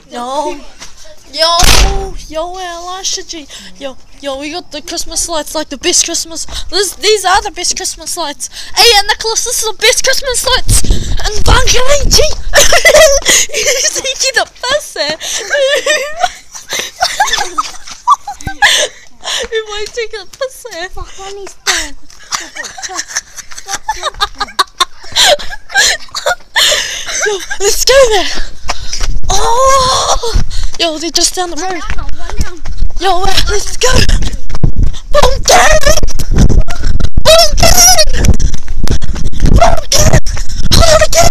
Yo, Elisha G. Yo, we got the Christmas lights, like the best Christmas. These are the best Christmas lights. Hey, Nicholas, this is the best Christmas lights. And Bunker G. He's taking the piss there. He might take a piss there. Fuck, I need to. Yo, let's go there. Oh! Yo, they're just down the road. Yo, let's go. Pumpkin! Pumpkin! Pumpkin! Pumpkin!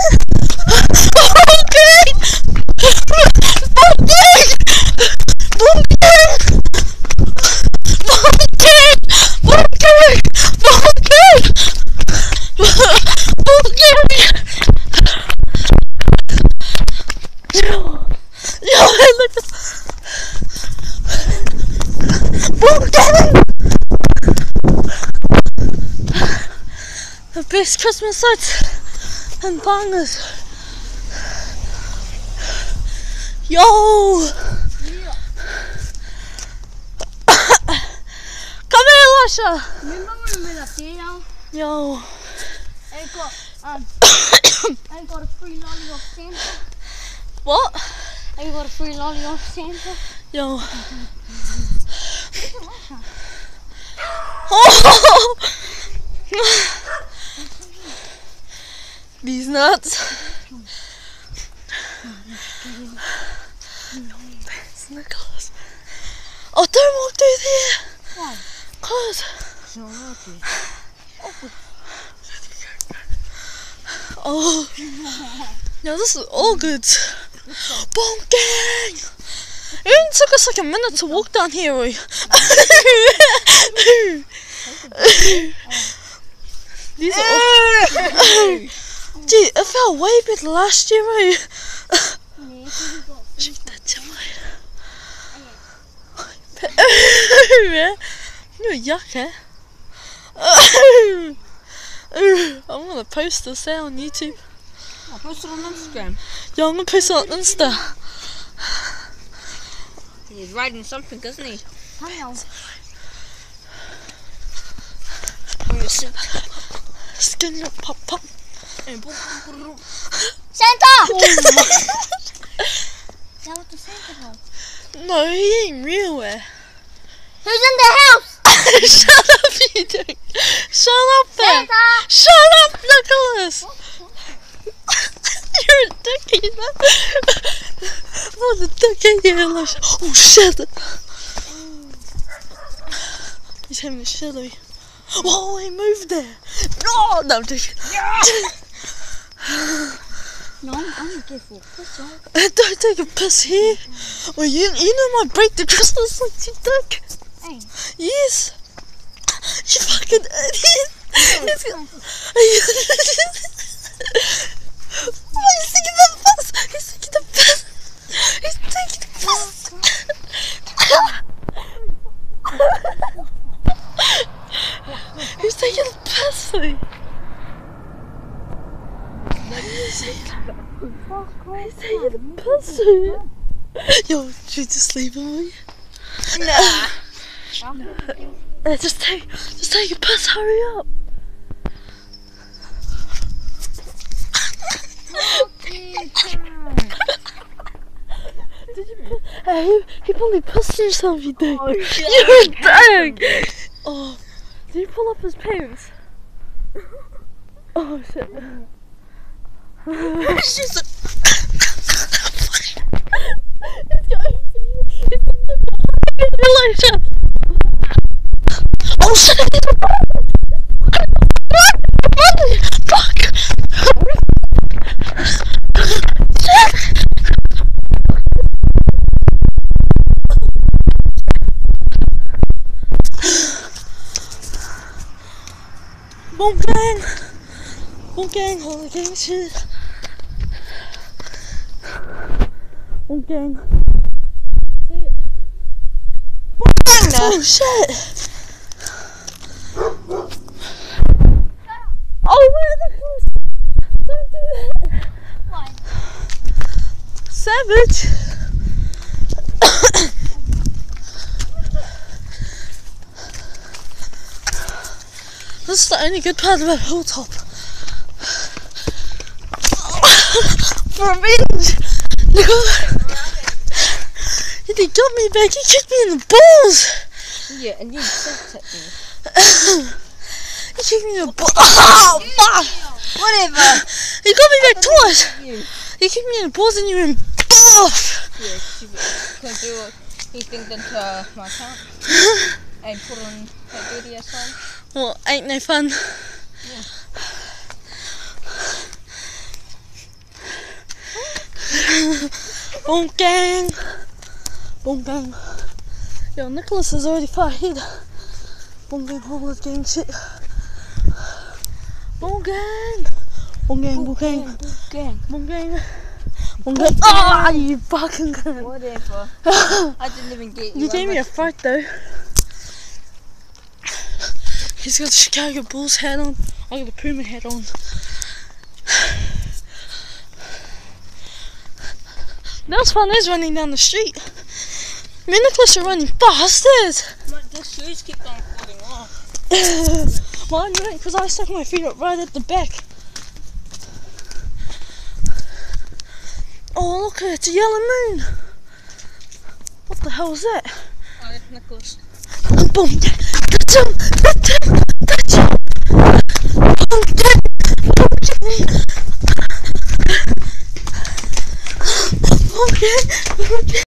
Pumpkin! Pumpkin! Pumpkin! Pumpkin! Pumpkin! Yo, look at Pumpkin! The best Christmas lights and bangers. Yo! Come here, Elisha! Remember when we were up there, y'all? Yo. I got a free lolly off Santa. What? I got a free lolly off Santa. Yo. Oh! These nuts. It's Nicholas. Oh, don't walk through there. Why? Cause. Oh. No, this is all good. Pumpkin! It only took us like a minute to walk down here. These are all... Gee, it felt way better last year, eh? You're yuck, eh? I'm gonna post this out on YouTube. I'll post it on Instagram. Yeah, I'm gonna post it on Insta. He's riding something, isn't he? I know. Skin up, pop, pop. Santa! Is that what the Santa was? No, he ain't real, eh? Who's in the house? Shut up, you doing? Shut up, there. Santa! Shut up, Nicholas! You're a dickhead, man. What a dickhead, you Elisha. Oh, shit. He's having a shilly. Whoa, he moved there. No, no, I'm joking. No, I'm careful. Don't take a piss here. Well, you know my break the Christmas lights, you dick. Hey. Yes. You fucking idiot. He's taking the piss. He's taking the piss. He's taking the piss. He's taking the piss. He's taking the piss. Yo, should we just leave him, will you? Nah. Just take a piss, hurry up. Did you piss? Hey, he probably pissed himself, you dick. Oh, shit. You're a dick. Oh, did he pull up his pants? Oh shit. It's just a... Elisha. Oh shit! Fuck! Pumpkin, holy gang shit. Pumpkin. Oh shit! Oh, where the hell? Don't do that! Why? savage. This is the only good part about Hilltop. Revenge! He got me back, he kicked me in the balls! Yeah, and you sucked at me. He kicked me in the balls. Oh, fuck! Whatever. He got me back twice! You. He kicked me in the balls and you went BOFF! Yeah, he think into my account and put on that video song. Well, ain't no fun. Yeah. Boom gang! Boom gang. Yo, Nicholas is already far ahead. Boom gang, homeless gang shit. Boom gang! Boom gang, boom gang. Gang. Boom gang. Boom gang. Ah, you fucking cunt. Whatever. I didn't even get you. You gave me a fright though. He's got the Chicago Bulls hat on. I got the Puma hat on. That was fun as running down the street. Me and Nicholas are running fastest. The shoes keep on falling off. Mine won't because I stuck my feet up right at the back. Oh look, it's a yellow moon. What the hell is that? Oh, that's Nicholas. Boom! Touch him! Touch him! Touch him! Boom! Okay.